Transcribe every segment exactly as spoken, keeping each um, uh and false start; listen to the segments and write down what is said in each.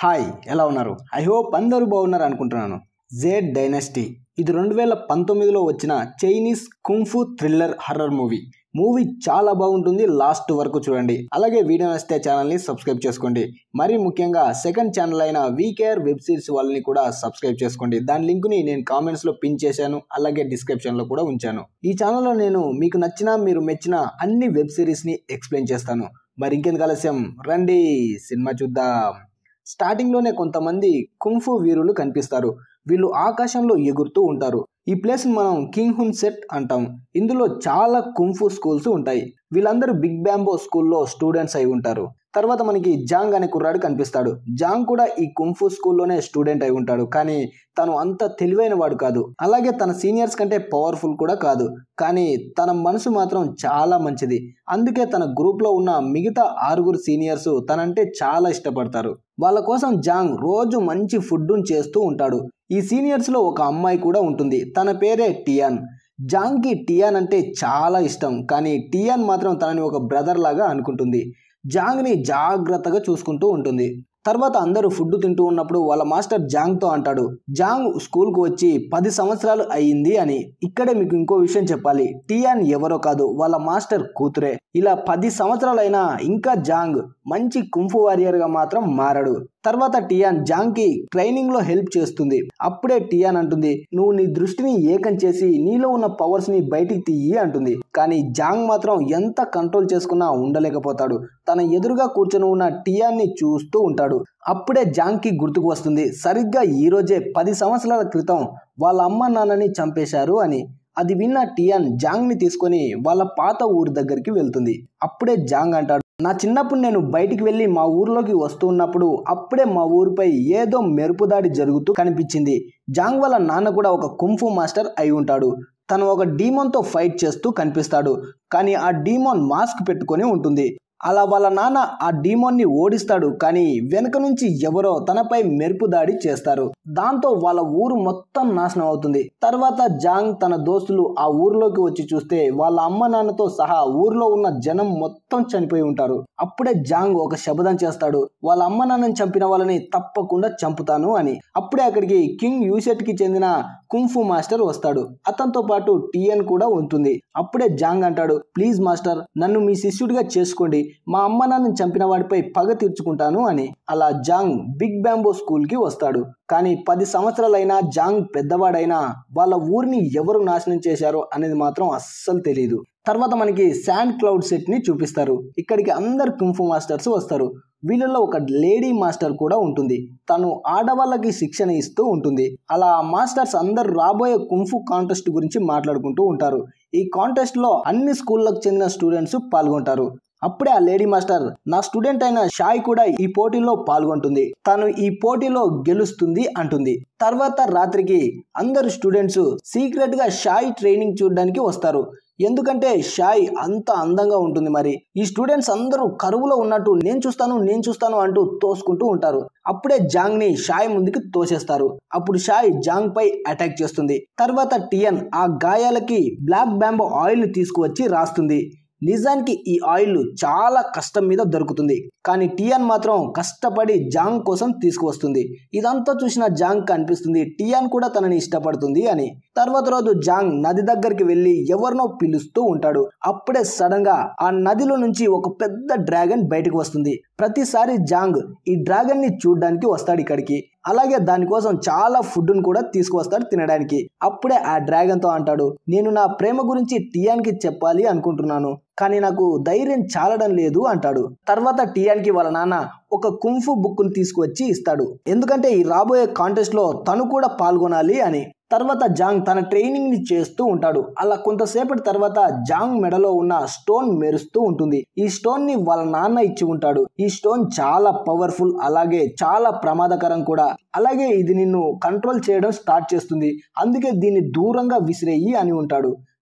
Hi ఎలా ఉన్నారు? I hope అందరూ బాగున్నారు అనుకుంటున్నాను. జేడ్ డైనస్టీ ఇది రెండు వేల పంతొమ్మిదిలో వచ్చిన చైనీస్ కుంఫు థ్రిల్లర్ హర్రర్ మూవీ. మూవీ చాలా బాగుంటుంది, లాస్ట్ వరకు చూడండి. అలాగే వీడియో నచ్చితే ఛానల్ని సబ్స్క్రైబ్ చేసుకోండి. మరి ముఖ్యంగా సెకండ్ ఛానల్ అయిన వీకేఆర్ వెబ్ సిరీస్ వాళ్ళని కూడా సబ్స్క్రైబ్ చేసుకోండి. దాని లింక్ని నేను కామెంట్స్లో పిన్ చేశాను, అలాగే డిస్క్రిప్షన్లో కూడా ఉంచాను. ఈ ఛానల్లో నేను మీకు నచ్చిన మీరు మెచ్చిన అన్ని వెబ్ సిరీస్ని ఎక్స్ప్లెయిన్ చేస్తాను. మరి ఇంకెందుకు ఆలస్యం, రండి సినిమా చూద్దాం. స్టార్టింగ్ లోనే కొంతమంది కుంఫు వీరులు కనిపిస్తారు. వీళ్ళు ఆకాశంలో ఎగురుతూ ఉంటారు. ఈ ప్లేస్ మనం కింగ్ హున్ సెట్ అంటాం. ఇందులో చాలా కుంఫు స్కూల్స్ ఉంటాయి. వీళ్ళందరూ బిగ్ బ్యాంబో స్కూల్లో స్టూడెంట్స్ అయి ఉంటారు. తర్వాత మనకి జాంగ్ అనే కుర్రాడు కనిపిస్తాడు. జాంగ్ కూడా ఈ కుంఫు స్కూల్లోనే స్టూడెంట్ అయి ఉంటాడు. కానీ తను అంత తెలివైన వాడు కాదు, అలాగే తన సీనియర్స్ కంటే పవర్ఫుల్ కూడా కాదు. కానీ తన మనసు మాత్రం చాలా మంచిది. అందుకే తన గ్రూప్ లో ఉన్న మిగతా ఆరుగురు సీనియర్స్ తనంటే చాలా ఇష్టపడతారు. వాళ్ళ కోసం జాంగ్ రోజు మంచి ఫుడ్ చేస్తూ ఉంటాడు. ఈ సీనియర్స్ లో ఒక అమ్మాయి కూడా ఉంటుంది. తన పేరే టియాన్. జాంగ్ కి టియాన్ అంటే చాలా ఇష్టం, కానీ టియాన్ మాత్రం తనని ఒక బ్రదర్ లాగా అనుకుంటుంది. జాంగ్ ని జాగ్రత్తగా చూసుకుంటూ ఉంటుంది. తర్వాత అందరూ ఫుడ్ తింటూ ఉన్నప్పుడు వాళ్ళ మాస్టర్ జాంగ్ తో అంటాడు, జాంగ్ స్కూల్ కు వచ్చి పది సంవత్సరాలు అయ్యింది అని. ఇక్కడే మీకు ఇంకో విషయం చెప్పాలి, టియాన్ ఎవరో కాదు, వాళ్ళ మాస్టర్ కూతురే. ఇలా పది సంవత్సరాలు అయినా ఇంకా జాంగ్ మంచి కుంఫు వారియర్ గా మాత్రం మారడు. తర్వాత టియాన్ జాంగ్ కి ట్రైనింగ్ లో హెల్ప్ చేస్తుంది. అప్పుడే టియాన్ అంటుంది, నువ్వు నీ దృష్టిని ఏకం చేసి నీలో ఉన్న పవర్స్ ని బయటికి తీయి అంటుంది. కానీ జాంగ్ మాత్రం ఎంత కంట్రోల్ చేసుకున్నా ఉండలేకపోతాడు. తన ఎదురుగా కూర్చొని ఉన్న టియాన్ ని చూస్తూ ఉంటాడు. అప్పుడే జాంగ్ కి గుర్తుకు వస్తుంది, సరిగ్గా ఈ రోజే పది సంవత్సరాల క్రితం వాళ్ళ అమ్మ నాన్నని చంపేశారు అని. అది విన్న టియాన్ జాంగ్ ని తీసుకొని వాళ్ళ పాత ఊరి దగ్గరికి వెళ్తుంది. అప్పుడే జాంగ్ అంటాడు, నా చిన్నప్పుడు నేను బయటికి వెళ్ళి మా ఊర్లోకి వస్తూ ఉన్నప్పుడు అప్పుడే మా ఊరిపై ఏదో మెరుపుదాడి జరుగుతూ కనిపించింది. జాంగ్ వాళ్ళ నాన్న కూడా ఒక కుంఫు మాస్టర్ అయి ఉంటాడు. తను ఒక డీమోన్ తో ఫైట్ చేస్తూ కనిపిస్తాడు. కానీ ఆ డీమోన్ మాస్క్ పెట్టుకొని ఉంటుంది. అలా వాళ్ళ నాన్న ఆ డీమోన్ ని ఓడిస్తాడు. కానీ వెనుక నుంచి ఎవరో తనపై మెరుపు దాడి చేస్తారు. దాంతో వాళ్ళ ఊరు మొత్తం నాశనం అవుతుంది. తర్వాత జాంగ్ తన దోస్తులు ఆ ఊర్లోకి వచ్చి చూస్తే వాళ్ళ అమ్మ నాన్నతో సహా ఊర్లో ఉన్న జనం మొత్తం చనిపోయి ఉంటారు. అప్పుడే జాంగ్ ఒక శపథం చేస్తాడు, వాళ్ళ అమ్మ నాన్నని చంపిన వాళ్ళని తప్పకుండా చంపుతాను అని. అప్పుడే అక్కడికి కింగ్ యూసెట్ కి చెందిన కుంఫు మాస్టర్ వస్తాడు. అతనితో పాటు టియన్ కూడా ఉంటుంది. అప్పుడే జాంగ్ అంటాడు, ప్లీజ్ మాస్టర్, నన్ను మీ శిష్యుడిగా చేసుకోండి, మా అమ్మ నాన్నని చంపిన వాడిపై పగ తీర్చుకుంటాను అని. అలా జాంగ్ బిగ్ బ్యాంబో స్కూల్ కి వస్తాడు. కానీ పది సంవత్సరాలైనా జాంగ్ పెద్దవాడైనా వాళ్ళ ఊరిని ఎవరు నాశనం చేశారో అనేది మాత్రం అస్సలు తెలియదు. తర్వాత మనకి శాండ్ క్లౌడ్ సెట్ ని చూపిస్తారు. ఇక్కడికి అందరు కుంఫు మాస్టర్స్ వస్తారు. వీళ్ళలో ఒక లేడీ మాస్టర్ కూడా ఉంటుంది. తను ఆడవాళ్ళకి శిక్షణ ఇస్తూ ఉంటుంది. అలా మాస్టర్స్ అందరు రాబోయే కుంఫు కాంటెస్ట్ గురించి మాట్లాడుకుంటూ ఉంటారు. ఈ కాంటెస్ట్ లో అన్ని స్కూళ్ళకు చెందిన స్టూడెంట్స్ పాల్గొంటారు. అప్పుడే ఆ లేడీ మాస్టర్, నా స్టూడెంట్ అయిన షాయ్ కూడా ఈ పోటీలో పాల్గొంటుంది, తను ఈ పోటీలో గెలుస్తుంది అంటుంది. తర్వాత రాత్రికి అందరు స్టూడెంట్స్ సీక్రెట్ గా షాయ్ ట్రైనింగ్ చూడడానికి వస్తారు. ఎందుకంటే షాయ్ అంత అందంగా ఉంటుంది. మరి ఈ స్టూడెంట్స్ అందరూ కరువులో ఉన్నట్టు నేను చూస్తాను నేను చూస్తాను అంటూ తోసుకుంటూ ఉంటారు. అప్పుడే జాంగ్ ని షాయ్ ముందుకి తోసేస్తారు. అప్పుడు షాయ్ జాంగ్ పై అటాక్ చేస్తుంది. తర్వాత టియన్ ఆ గాయాలకి బ్లాక్ బ్యాంబో ఆయిల్ తీసుకువచ్చి రాస్తుంది. నిజానికి ఈ ఆయిల్ చాలా కష్టం మీద దొరుకుతుంది, కానీ టియాన్ మాత్రం కష్టపడి జాంగ్ కోసం తీసుకువస్తుంది. ఇదంతా చూసిన జాంగ్ కనిపిస్తుంది టియాన్ కూడా తనని ఇష్టపడుతుంది అని. తర్వాత రోజు జాంగ్ నది దగ్గరికి వెళ్లి ఎవరినో పిలుస్తూ ఉంటాడు. అప్పుడే సడన్ గా ఆ నదిలో నుంచి ఒక పెద్ద డ్రాగన్ బయటకు వస్తుంది. ప్రతిసారి జాంగ్ ఈ డ్రాగన్ ని చూడడానికి వస్తాడు ఇక్కడికి. అలాగే దానికోసం చాలా ఫుడ్ ను కూడా తీసుకువస్తాడు తినడానికి. అప్పుడే ఆ డ్రాగన్ తో అంటాడు, నేను నా ప్రేమ గురించి టియాన్ కి చెప్పాలి అనుకుంటున్నాను, కానీ నాకు ధైర్యం చాలడం లేదు అంటాడు. తర్వాత టియాన్ కి వాళ్ళ నాన్న ఒక కుంఫు బుక్ ను తీసుకువచ్చి ఇస్తాడు, ఎందుకంటే ఈ రాబోయే కాంటెస్ట్ లో తను కూడా పాల్గొనాలి అని. తర్వాత జాంగ్ తన ట్రైనింగ్ ని చేస్తూ ఉంటాడు. అలా కొంతసేపటి తర్వాత జాంగ్ మెడలో ఉన్న స్టోన్ మెరుస్తూ ఉంటుంది. ఈ స్టోన్ ని వాళ్ళ నాన్న ఇచ్చి ఉంటాడు. ఈ స్టోన్ చాలా పవర్ఫుల్, అలాగే చాలా ప్రమాదకరం కూడా. అలాగే ఇది నిన్ను కంట్రోల్ చేయడం స్టార్ట్ చేస్తుంది, అందుకే దీన్ని దూరంగా విసిరేయి అని ఉంటాడు.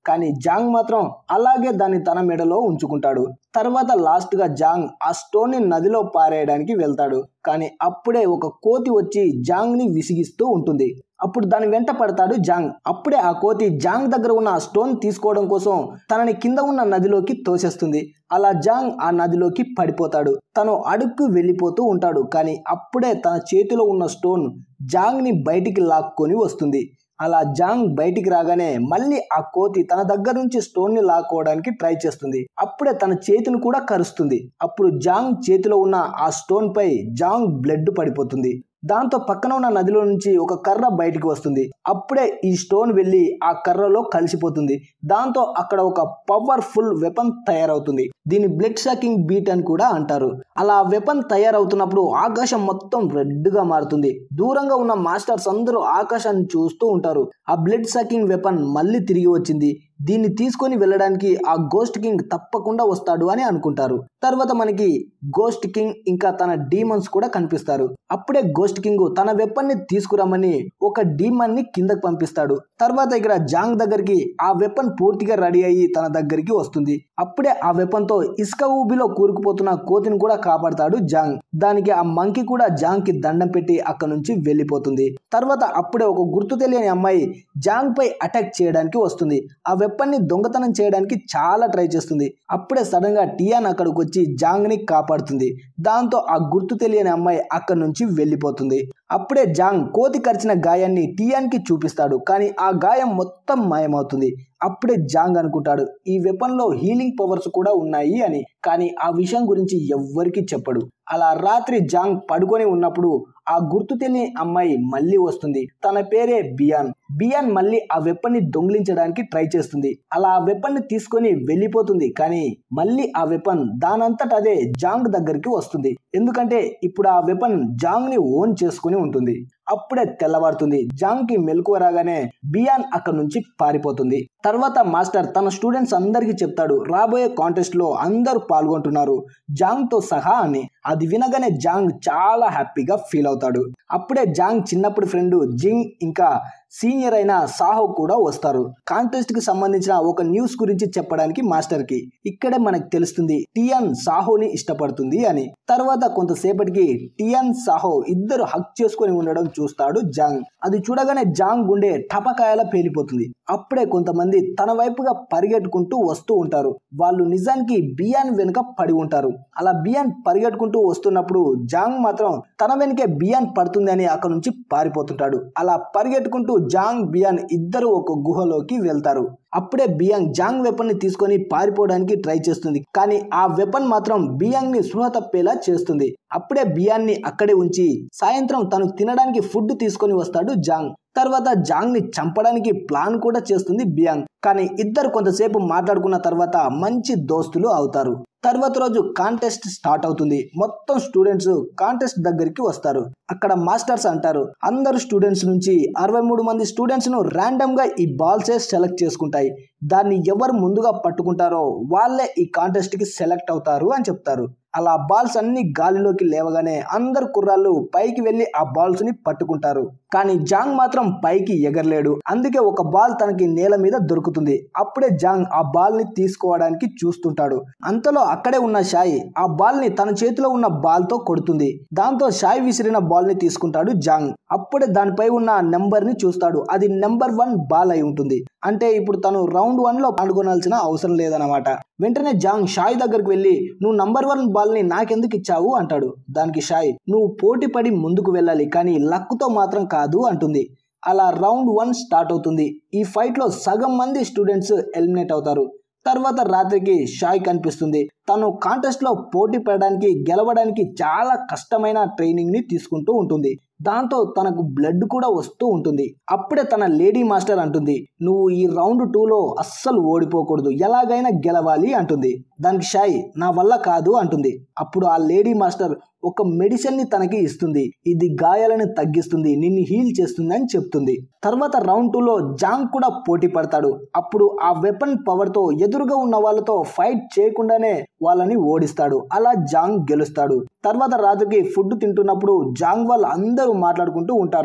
కానీ జాంగ్ మాత్రం అలాగే దాన్ని తన మెడలో ఉంచుకుంటాడు. తర్వాత లాస్ట్ గా జాంగ్ ఆ స్టోన్ ని నదిలో పారేయడానికి వెళ్తాడు. కానీ అప్పుడే ఒక కోతి వచ్చి జాంగ్ ని విసిగిస్తూ ఉంటుంది. అప్పుడు దాని వెంట పడతాడు జాంగ్. అప్పుడే ఆ కోతి జాంగ్ దగ్గర ఉన్న ఆ స్టోన్ తీసుకోవడం కోసం తనని కింద ఉన్న నదిలోకి తోసేస్తుంది. అలా జాంగ్ ఆ నదిలోకి పడిపోతాడు. తను అడుక్కు వెళ్ళిపోతూ ఉంటాడు. కానీ అప్పుడే తన చేతిలో ఉన్న స్టోన్ జాంగ్ ని బయటికి లాక్కొని వస్తుంది. అలా జాంగ్ బయటికి రాగానే మళ్ళీ ఆ కోతి తన దగ్గర నుంచి స్టోన్ ని లాక్కోవడానికి ట్రై చేస్తుంది. అప్పుడే తన చేతిని కూడా కరుస్తుంది. అప్పుడు జాంగ్ చేతిలో ఉన్న ఆ స్టోన్ పై జాంగ్ బ్లడ్ పడిపోతుంది. దాంతో పక్కన ఉన్న నదిలో నుంచి ఒక కర్ర బయటికి వస్తుంది. అప్పుడే ఈ స్టోన్ వెళ్ళి ఆ కర్రలో కలిసిపోతుంది. దాంతో అక్కడ ఒక పవర్ఫుల్ వెపన్ తయారవుతుంది. దీని బ్లడ్ సకింగ్ బీట్ అని కూడా అంటారు. అలా వెపన్ తయారవుతున్నప్పుడు ఆకాశం మొత్తం రెడ్ గా మారుతుంది. దూరంగా ఉన్న మాస్టర్స్ అందరూ ఆకాశాన్ని చూస్తూ ఉంటారు. ఆ బ్లడ్ సకింగ్ వెపన్ మళ్ళీ తిరిగి వచ్చింది. దీన్ని తీసుకొని వెళ్ళడానికి ఆ గోస్ట్ కింగ్ తప్పకుండా వస్తాడు అని అనుకుంటారు. తర్వాత మనకి గోస్ట్ కింగ్ ఇంకా తన డీమన్స్ కూడా కనిపిస్తారు. అప్పుడే గోస్ట్ కింగ్ తన వెపన్ ని తీసుకురమ్మని ఒక డీమన్ ని కిందకి పంపిస్తాడు. తర్వాత ఇక్కడ జాంగ్ దగ్గరికి ఆ వెపన్ పూర్తిగా రెడీ అయ్యి తన దగ్గరికి వస్తుంది. అప్పుడే ఆ వెపన్ తో ఇసుక ఊబిలో కూరుకుపోతున్న కోతిని కూడా కాపాడతాడు జాంగ్. దానికి ఆ మంకీ కూడా జాంగ్ కి దండం పెట్టి అక్కడ నుంచి వెళ్ళిపోతుంది. తర్వాత అప్పుడే ఒక గుర్తు తెలియని అమ్మాయి జాంగ్ పై అటాక్ చేయడానికి వస్తుంది. ఆ వెపన్ ని దొంగతనం చేయడానికి చాలా ట్రై చేస్తుంది. అప్పుడే సడన్ గా టియాన్ అక్కడికి వచ్చి జాంగ్ ని కాపాడుతుంది. దాంతో ఆ గుర్తు తెలియని అమ్మాయి అక్కడి నుంచి వెళ్ళిపోతుంది. అప్పుడే జాంగ్ కోతి కరిచిన గాయాన్ని టియాన్ కి చూపిస్తాడు. కానీ ఆ గాయం మొత్తం మాయమవుతుంది. అప్పుడే జాంగ్ అనుకుంటాడు ఈ వెపన్ లో హీలింగ్ పవర్స్ కూడా ఉన్నాయి అని. కానీ ఆ విషయం గురించి ఎవ్వరికి చెప్పడు. అలా రాత్రి జాంగ్ పడుకొని ఉన్నప్పుడు ఆ గుర్తు తెలియని అమ్మాయి మళ్ళీ వస్తుంది. తన పేరే బియాన్. బియాన్ మళ్ళీ ఆ వెపన్ ని దొంగిలించడానికి ట్రై చేస్తుంది. అలా ఆ వెపన్ ని తీసుకొని వెళ్ళిపోతుంది. కానీ మళ్ళీ ఆ వెపన్ దానంతట అదే జాంగ్ దగ్గరికి వస్తుంది. ఎందుకంటే ఇప్పుడు ఆ వెపన్ జాంగ్ ని ఓన్ చేసుకుని ఉంటుంది. అప్పుడే తెల్లవారుతుంది. జాంగ్ కి మెలకువ రాగానే బియాన్ అక్కడ నుంచి పారిపోతుంది. తర్వాత మాస్టర్ తన స్టూడెంట్స్ అందరికి చెప్తాడు రాబోయే కాంటెస్ట్ లో అందరూ పాల్గొంటున్నారు జాంగ్ తో సహా అని. అది వినగానే జాంగ్ చాలా హ్యాపీగా ఫీల్ అవుతాడు. అప్పుడే జాంగ్ చిన్నప్పుడు ఫ్రెండ్ జింగ్ ఇంకా సీనియర్ అయిన సాహో కూడా వస్తారు. కాంటెస్ట్ కి సంబంధించిన ఒక న్యూస్ గురించి చెప్పడానికి మాస్టర్ కి. ఇక్కడే మనకు తెలుస్తుంది టియాన్ సాహోని ఇష్టపడుతుంది అని. తర్వాత కొంతసేపటికి టియాన్ సాహో ఇద్దరు హక్ చేసుకొని ఉండడం చూస్తాడు జాంగ్. అది చూడగానే జాంగ్ గుండె టపకాయలా పేలిపోతుంది. అప్పుడే కొంతమంది తన వైపుగా పరిగెట్టుకుంటూ వస్తూ ఉంటారు. వాళ్ళు నిజానికి బియాన్ వెనుక పడి ఉంటారు. అలా బియాన్ పరిగెట్టుకుంటూ వస్తున్నప్పుడు జాంగ్ మాత్రం తన వెనుకే బియాన్ పడుతుంది అని అక్కడ నుంచి పారిపోతుంటాడు. అలా పరిగెట్టుకుంటూ జాంగ్ బియాన్ ఇద్దరు ఒక గుహలోకి వెళ్తారు. అప్పుడే బియాంగ్ జాంగ్ వెపన్ ని తీసుకొని పారిపోవడానికి ట్రై చేస్తుంది. కానీ ఆ వెపన్ మాత్రం బియాంగ్ ని స్పృహ తప్పేలా చేస్తుంది. అప్పుడే బియాన్ ని అక్కడే ఉంచి సాయంత్రం తను తినడానికి ఫుడ్ తీసుకొని వస్తాడు జాంగ్. తర్వాత జాంగ్ ని చంపడానికి ప్లాన్ కూడా చేస్తుంది బియాంగ్. కానీ ఇద్దరు కొంతసేపు మాట్లాడుకున్న తర్వాత మంచి దోస్తులు అవుతారు. తర్వాత రోజు కాంటెస్ట్ స్టార్ట్ అవుతుంది. మొత్తం స్టూడెంట్స్ కాంటెస్ట్ దగ్గరికి వస్తారు. అక్కడ మాస్టర్స్ అంటారు అందరు స్టూడెంట్స్ నుంచి అరవై మూడు మంది స్టూడెంట్స్ ను ర్యాండమ్ గా ఈ బాల్సే సెలెక్ట్ చేసుకుంటాయి. దాన్ని ఎవరు ముందుగా పట్టుకుంటారో వాళ్ళే ఈ కాంటెస్ట్ కి సెలెక్ట్ అవుతారు అని చెప్తారు. అలా బాల్స్ అన్ని గాలిలోకి లేవగానే అందరు కుర్రాళ్ళు పైకి వెళ్లి ఆ బాల్స్ ని పట్టుకుంటారు. కానీ జాంగ్ మాత్రం పైకి ఎగరలేడు. అందుకే ఒక బాల్ తనకి నేల మీద దొరుకుతుంది. అప్పుడే జాంగ్ ఆ బాల్ ని తీసుకోవడానికి చూస్తుంటాడు. అంతలో అక్కడే ఉన్న షాయి ఆ బాల్ ని తన చేతిలో ఉన్న బాల్ తో కొడుతుంది. దాంతో షాయి విసిరిన బాల్ ని తీసుకుంటాడు జాంగ్. అప్పుడే దానిపై ఉన్న నెంబర్ ని చూస్తాడు. అది నెంబర్ వన్ బాల్ అయి ఉంటుంది. అంటే ఇప్పుడు తను రౌండ్ వన్ లో పాల్గొనాల్సిన అవసరం లేదన్నమాట. వెంటనే జాంగ్ షాయి దగ్గరికి వెళ్లి నువ్వు నంబర్ వన్ బాల్ ని నాకెందుకు ఇచ్చావు అంటాడు. దానికి షాయి నువ్వు పోటీ పడి ముందుకు వెళ్ళాలి కానీ లక్కుతో మాత్రం కాదు అంటుంది. అలా రౌండ్ వన్ స్టార్ట్ అవుతుంది. ఈ ఫైట్ లో సగం మంది స్టూడెంట్స్ ఎలిమినేట్ అవుతారు. తర్వాత రాత్రికి షాయి కనిపిస్తుంది. తను కాంటెస్ట్ లో పోటీ పడడానికి గెలవడానికి చాలా కష్టమైన ట్రైనింగ్ ని తీసుకుంటూ ఉంటుంది. దాంతో తనకు బ్లడ్ కూడా వస్తూ ఉంటుంది. అప్పుడే తన లేడీ మాస్టర్ అంటుంది నువ్వు ఈ రౌండ్ టూ లో అస్సలు ఓడిపోకూడదు, ఎలాగైనా గెలవాలి అంటుంది. దానికి షాయి నా వల్ల కాదు అంటుంది. అప్పుడు ఆ లేడీ మాస్టర్ ఒక మెడిసిన్ ని తనకి ఇస్తుంది. ఇది గాయాలను తగ్గిస్తుంది, నిన్ను హీల్ చేస్తుంది అని చెప్తుంది. తర్వాత రౌండ్ టూ లో జాంగ్ కూడా పోటీ పడతాడు. అప్పుడు ఆ వెపన్ పవర్ తో ఎదురుగా ఉన్న వాళ్ళతో ఫైట్ చేయకుండానే వాళ్ళని ఓడిస్తాడు. అలా జాంగ్ గెలుస్తాడు. తర్వాత రాత్రికి ఫుడ్ తింటున్నప్పుడు జాంగ్ వాళ్ళు అందరూ మాట్లాడుకుంటూ ఉంటారు.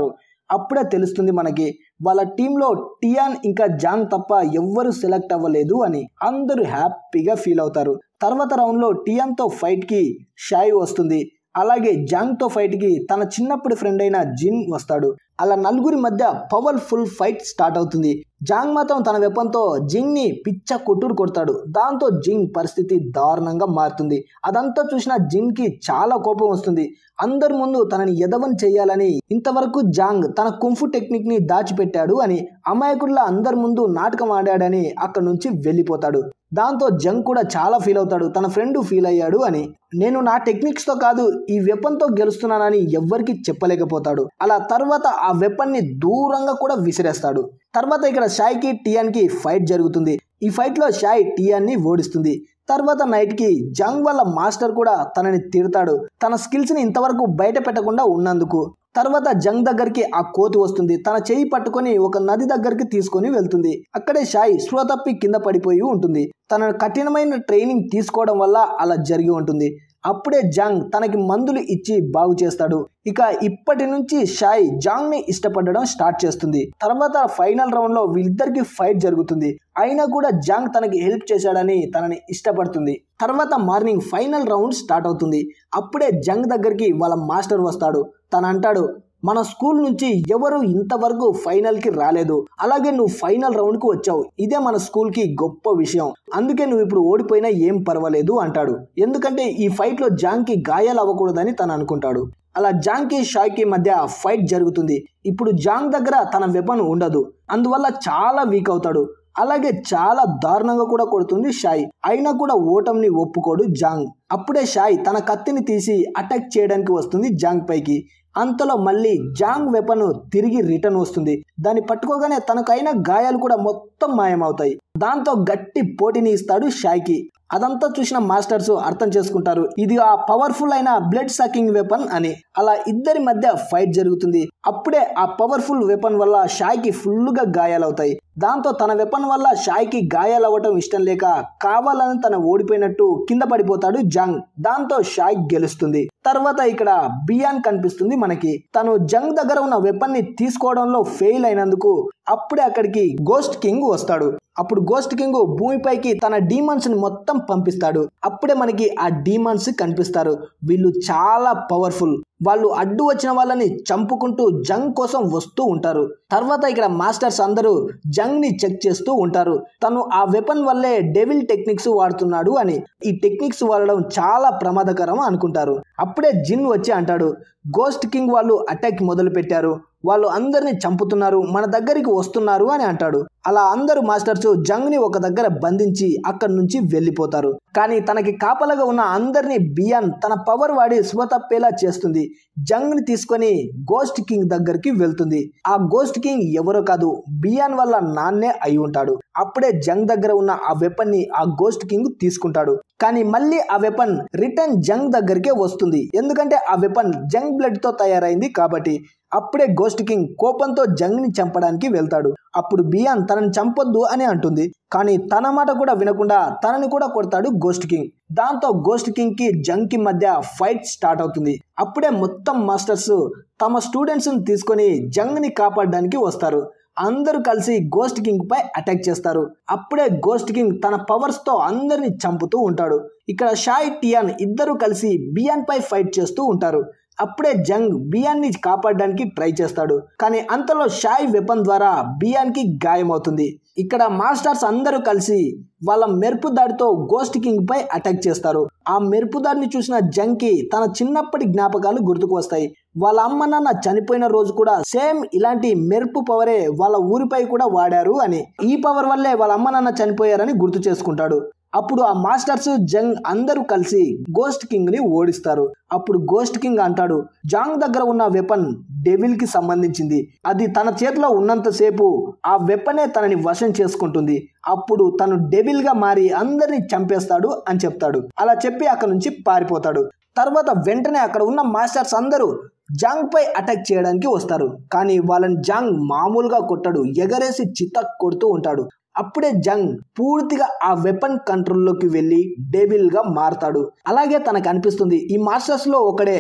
అప్పుడే తెలుస్తుంది మనకి వాళ్ళ టీంలో టియాన్ ఇంకా జాంగ్ తప్ప ఎవ్వరు సెలెక్ట్ అవ్వలేదు అని. అందరూ హ్యాపీగా ఫీల్ అవుతారు. తర్వాత రౌండ్లో టియాన్తో ఫైట్కి షాయ్ వస్తుంది. అలాగే జాంగ్తో ఫైట్కి తన చిన్నప్పటి ఫ్రెండ్ అయిన జిన్ వస్తాడు. అలా నలుగురి మధ్య పవర్ఫుల్ ఫైట్ స్టార్ట్ అవుతుంది. జాంగ్ మాత్రం తన వెపన్తో జింగ్ని పిచ్చ కొట్టుడు కొడతాడు. దాంతో జింగ్ పరిస్థితి దారుణంగా మారుతుంది. అదంతా చూసిన జింగ్కి చాలా కోపం వస్తుంది. అందరి ముందు తనని ఎదవని చేయాలని ఇంతవరకు జాంగ్ తన కుంఫు టెక్నిక్ ని దాచిపెట్టాడు అని, అమాయకుల్లా అందరి ముందు నాటకం ఆడాడని అక్కడి నుంచి వెళ్ళిపోతాడు. దాంతో జంగ్ కూడా చాలా ఫీల్ అవుతాడు, తన ఫ్రెండ్ ఫీల్ అయ్యాడు అని. నేను నా టెక్నిక్స్ తో కాదు ఈ వెపన్ తో గెలుస్తున్నానని ఎవ్వరికి చెప్పలేకపోతాడు. అలా తర్వాత ఆ వెపన్ ని దూరంగా కూడా విసిరేస్తాడు. తర్వాత ఇక్కడ షాయ్కి టియాన్ కి ఫైట్ జరుగుతుంది. ఈ ఫైట్ లో షాయ్ టియాన్ ని ఓడిస్తుంది. తర్వాత నైట్ కి జంగ్ వాళ్ళ మాస్టర్ కూడా తనని తిడతాడు, తన స్కిల్స్ ని ఇంతవరకు బయట పెట్టకుండా ఉన్నందుకు. తర్వాత జంగ్ దగ్గరికి ఆ కోతి వస్తుంది. తన చెయ్యి పట్టుకొని ఒక నది దగ్గరికి తీసుకొని వెళ్తుంది. అక్కడే షాయ్ స్పృహ తప్పి కింద పడిపోయి ఉంటుంది. తన కఠినమైన ట్రైనింగ్ తీసుకోవడం వల్ల అలా జరిగి ఉంటుంది. అప్పుడే జాంగ్ తనకి మందులు ఇచ్చి బాగు చేస్తాడు. ఇక ఇప్పటి నుంచి షాయ్ జాంగ్ ని ఇష్టపడడం స్టార్ట్ చేస్తుంది. తర్వాత ఫైనల్ రౌండ్ లో వీళ్ళిద్దరికి ఫైట్ జరుగుతుంది. అయినా కూడా జాంగ్ తనకి హెల్ప్ చేశాడని తనని ఇష్టపడుతుంది. తర్వాత మార్నింగ్ ఫైనల్ రౌండ్ స్టార్ట్ అవుతుంది. అప్పుడే జంగ్ దగ్గరికి వాళ్ళ మాస్టర్ వస్తాడు. తను అంటాడు, మన స్కూల్ నుంచి ఎవరు ఇంతవరకు ఫైనల్ కి రాలేదు, అలాగే నువ్వు ఫైనల్ రౌండ్ కు వచ్చావు, ఇదే మన స్కూల్ కి గొప్ప విషయం, అందుకే నువ్వు ఇప్పుడు ఓడిపోయినా ఏం పర్వాలేదు అంటాడు. ఎందుకంటే ఈ ఫైట్ లో జాంగ్ కి గాయాలు అవ్వకూడదని తను అనుకుంటాడు. అలా జాంగ్ కి షాయ్ కి మధ్య ఫైట్ జరుగుతుంది. ఇప్పుడు జాంగ్ దగ్గర తన వెపన్ ఉండదు, అందువల్ల చాలా వీక్ అవుతాడు. అలాగే చాలా దారుణంగా కూడా కొడుతుంది షాయ్. అయినా కూడా ఓటమిని ఒప్పుకోడు జాంగ్. అప్పుడే షాయ్ తన కత్తిని తీసి అటాక్ చేయడానికి వస్తుంది జాంగ్ పైకి. అంతలో మళ్ళీ జాంగ్ వెపన్ తిరిగి రిటర్న్ వస్తుంది. దాన్ని పట్టుకోగానే తనకైన గాయాలు కూడా మొత్తం మాయమవుతాయి. దాంతో గట్టి పోటీని ఇస్తాడు షాయ్కి. అదంతా చూసిన మాస్టర్స్ అర్థం చేసుకుంటారు, ఇది ఆ పవర్ఫుల్ అయిన బ్లడ్ సకింగ్ వెపన్ అని. అలా ఇద్దరి మధ్య ఫైట్ జరుగుతుంది. అప్పుడే ఆ పవర్ఫుల్ వెపన్ వల్ల షాయ్కి ఫుల్గా గాయాలవుతాయి. దాంతో తన వెపన్ వల్ల షాయ్కి గాయాలు అవ్వటం ఇష్టం లేక కావాలని తన ఓడిపోయినట్టు కింద పడిపోతాడు జాంగ్. దాంతో షాయ్ గెలుస్తుంది. తర్వాత ఇక్కడ బియాన్ కనిపిస్తుంది మనకి. తను జంగ్ దగ్గర ఉన్న వెపన్ ని తీసుకోవడంలో ఫెయిల్ అయినందుకు అప్పుడే అక్కడికి గోస్ట్ కింగ్ వస్తాడు. అప్పుడు గోస్ట్ కింగ్ భూమిపైకి తన డీమన్స్ ని మొత్తం పంపిస్తాడు. అప్పుడే మనకి ఆ డీమన్స్ కనిపిస్తారు. వీళ్ళు చాలా పవర్ఫుల్. వాళ్ళు అడ్డు వచ్చిన వాళ్ళని చంపుకుంటూ జంగ్ కోసం వస్తూ ఉంటారు. తర్వాత ఇక్కడ మాస్టర్స్ అందరూ జంగ్ ని చెక్ చేస్తూ ఉంటారు. తను ఆ వెపన్ వల్లే డెవిల్ టెక్నిక్స్ వాడుతున్నాడు అని. ఈ టెక్నిక్స్ వాడడం చాలా ప్రమాదకరం అనుకుంటారు. అప్పుడే జిన్ వచ్చి అంటాడు, గోస్ట్ కింగ్ వాళ్ళు అటాక్ మొదలు పెట్టారు, వాళ్ళు అందరిని చంపుతున్నారు, మన దగ్గరికి వస్తున్నారు అని అంటాడు. అలా అందరూ మాస్టర్స్ జంగ్ ని ఒక దగ్గర బంధించి అక్కడి నుంచి వెళ్ళిపోతారు. కానీ తనకి కాపలగా ఉన్న అందరినీ బియాన్ తన పవర్ వాడి స్పృహ తప్పేలా చేస్తుంది. జంగ్ ని తీసుకొని గోస్ట్ కింగ్ దగ్గరికి వెళ్తుంది. ఆ గోస్ట్ కింగ్ ఎవరో కాదు, బియాన్ వల్ల నాన్నే అయి ఉంటాడు. అప్పుడే జంగ్ దగ్గర ఉన్న ఆ వెపన్ ని ఆ గోస్ట్ కింగ్ తీసుకుంటాడు. కానీ మళ్ళీ ఆ వెపన్ రిటర్న్ జంగ్ దగ్గరికే వస్తుంది, ఎందుకంటే ఆ వెపన్ జంగ్ బ్లడ్ తో తయారైంది కాబట్టి. అప్పుడే గోస్ట్ కింగ్ కోపంతో జంగ్ ని చంపడానికి వెళ్తాడు. అప్పుడు బియాన్ తనని చంపొద్దు అని అంటుంది. కానీ తన మాట కూడా వినకుండా తనని కూడా కొడతాడు గోస్ట్ కింగ్. దాంతో గోస్ట్ కింగ్ కి జంగ్ కి మధ్య ఫైట్ స్టార్ట్ అవుతుంది. అప్పుడే మొత్తం మాస్టర్స్ తమ స్టూడెంట్స్ ని తీసుకొని జంగ్ ని కాపాడడానికి వస్తారు. అందరూ కలిసి గోస్ట్ కింగ్ పై అటాక్ చేస్తారు. అప్పుడే గోస్ట్ కింగ్ తన పవర్స్ తో అందరిని చంపుతూ ఉంటాడు. ఇక్కడ షాయ్ టియాన్ ఇద్దరు కలిసి బియాన్ పై ఫైట్ చేస్తూ ఉంటారు. అప్పుడే జంగ్ బియాన్ ని కాపాడడానికి ట్రై చేస్తాడు. కానీ అంతలో షాయ్ వెపన్ ద్వారా బియాన్ కి గాయమవుతుంది. ఇక్కడ మాస్టర్స్ అందరూ కలిసి వాళ్ళ మెరుపు దాడితో గోస్ట్ కింగ్ పై అటాక్ చేస్తారు. ఆ మెరుపు దాడిని చూసిన జంగ్ కి తన చిన్నప్పటి జ్ఞాపకాలు గుర్తుకు వస్తాయి. వాళ్ళ అమ్మ నాన్న చనిపోయిన రోజు కూడా సేమ్ ఇలాంటి మెరుపు పవరే వాళ్ళ ఊరిపై కూడా వాడారు అని. ఈ పవర్ వల్లే వాళ్ళ అమ్మ నాన్న చనిపోయారని గుర్తు చేసుకుంటాడు. అప్పుడు ఆ మాస్టర్స్ జంగ్ అందరూ కలిసి గోస్ట్ కింగ్ ని ఓడిస్తారు. అప్పుడు గోస్ట్ కింగ్ అంటాడు, జాంగ్ దగ్గర ఉన్న వెపన్ డెవిల్ కి సంబంధించింది, అది తన చేతిలో ఉన్నంతసేపు ఆ వెపనే తనని వశం చేసుకుంటుంది, అప్పుడు తను డెవిల్ గా మారి అందరిని చంపేస్తాడు అని చెప్తాడు. అలా చెప్పి అక్కడ నుంచి పారిపోతాడు. తర్వాత వెంటనే అక్కడ ఉన్న మాస్టర్స్ అందరూ జాంగ్ పై అటాక్ చేయడానికి వస్తారు. కానీ వాళ్ళని జాంగ్ మామూలుగా కొట్టడు, ఎగరేసి చితక్ కొడుతూ ఉంటాడు. అప్పుడే జంగ్ పూర్తిగా ఆ వెపన్ కంట్రోల్లోకి వెళ్ళి డెవిల్ గా మారతాడు. అలాగే తనకు అనిపిస్తుంది ఈ మాస్టర్స్ లో ఒకడే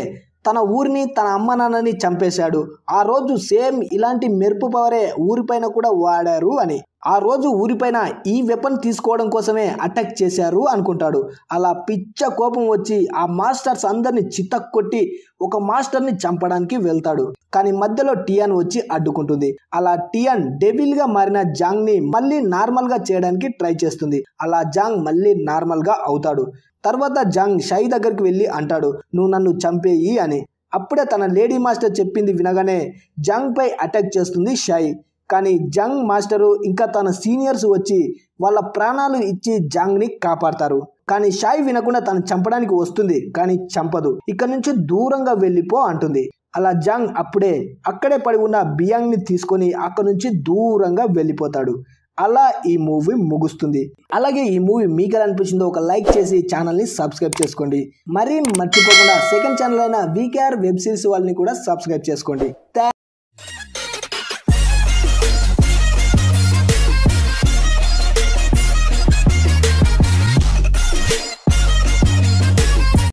తన ఊరిని తన అమ్మ నాన్నని చంపేశాడు. ఆ రోజు సేమ్ ఇలాంటి మెరుపు పవరే ఊరిపైన కూడా వాడారు అని. ఆ రోజు ఊరిపైన ఈ వెపన్ తీసుకోవడం కోసమే అటాక్ చేశారు అనుకుంటాడు. అలా పిచ్చ కోపం వచ్చి ఆ మాస్టర్స్ అందరిని చితక్కొట్టి ఒక మాస్టర్ని చంపడానికి వెళ్తాడు. కానీ మధ్యలో టియాన్ వచ్చి అడ్డుకుంటుంది. అలా టియాన్ డెవిల్ గా మారిన జాంగ్ ని మళ్ళీ నార్మల్ గా చేయడానికి ట్రై చేస్తుంది. అలా జాంగ్ మళ్ళీ నార్మల్ గా అవుతాడు. తర్వాత జాంగ్ షై దగ్గరికి వెళ్ళి అంటాడు, నువ్వు నన్ను చంపేయి అని. అప్పుడే తన లేడీ మాస్టర్ చెప్పింది వినగానే జాంగ్ పై అటాక్ చేస్తుంది షై. కానీ జాంగ్ మాస్టరు ఇంకా తన సీనియర్స్ వచ్చి వాళ్ళ ప్రాణాలు ఇచ్చి జాంగ్ ని కాపాడతారు. కానీ షై వినకుండా తను చంపడానికి వస్తుంది, కానీ చంపదు. ఇక్కడ నుంచి దూరంగా వెళ్ళిపో అంటుంది. అలా జాంగ్ అప్పుడే అక్కడే పడి ఉన్న బియాంగ్ ని తీసుకొని అక్కడ నుంచి దూరంగా వెళ్ళిపోతాడు. అలా ఈ మూవీ ముగుస్తుంది. అలాగే ఈ మూవీ మీకు ఎలా అనిపించిందో ఒక లైక్ చేసి ఛానల్ని సబ్స్క్రైబ్ చేసుకోండి. మరీ మర్చిపోకుండా సెకండ్ ఛానల్ అయిన వీకేఆర్ వెబ్ సిరీస్ వాళ్ళని కూడా సబ్స్క్రైబ్ చేసుకోండి.